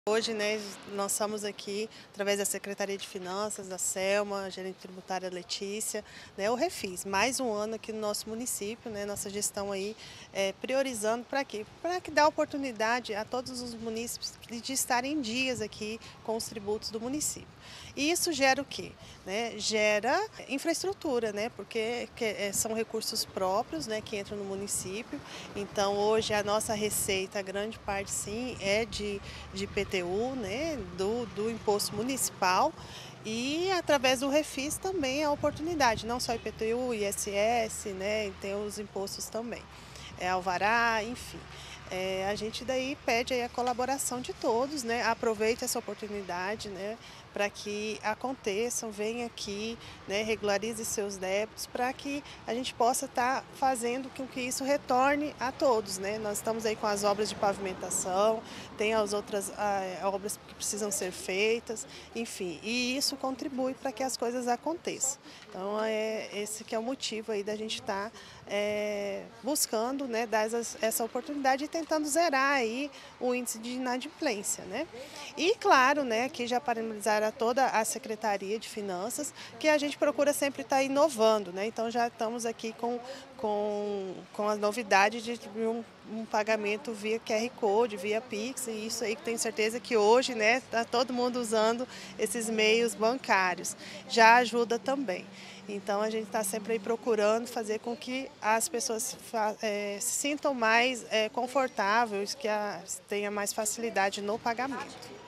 Hoje, né, nós estamos aqui, através da Secretaria de Finanças, da Selma, gerente tributária Letícia, né, o Refis, mais um ano aqui no nosso município, né, nossa gestão aí priorizando para quê? Para que dá oportunidade a todos os munícipes de estarem em dias aqui com os tributos do município. E isso gera o quê? Né? Gera infraestrutura, né? Porque são recursos próprios, né, que entram no município. Então, hoje a nossa receita, a grande parte sim, é de IPTU, né, do imposto municipal, e através do Refis também a oportunidade, não só IPTU, ISS, né, e tem os impostos também, alvará, enfim. A gente daí pede aí a colaboração de todos, né, aproveite essa oportunidade, né, para que aconteçam, venha aqui, né, regularize seus débitos, para que a gente possa estar fazendo com que isso retorne a todos, né. Nós estamos aí com as obras de pavimentação, tem as outras obras que precisam ser feitas, enfim, e isso contribui para que as coisas aconteçam. Então, esse que é o motivo aí da gente estar buscando, né, dar essa oportunidade e tentando zerar aí o índice de inadimplência, né? E claro, né, aqui já parabenizar a toda a Secretaria de Finanças, que a gente procura sempre estar inovando, né? Então já estamos aqui com a novidade de um pagamento via QR Code, via Pix, e isso aí que tenho certeza que hoje, né, está todo mundo usando esses meios bancários. Já ajuda também. Então a gente está sempre aí procurando fazer com que as pessoas se sintam mais confortáveis, que tenha mais facilidade no pagamento.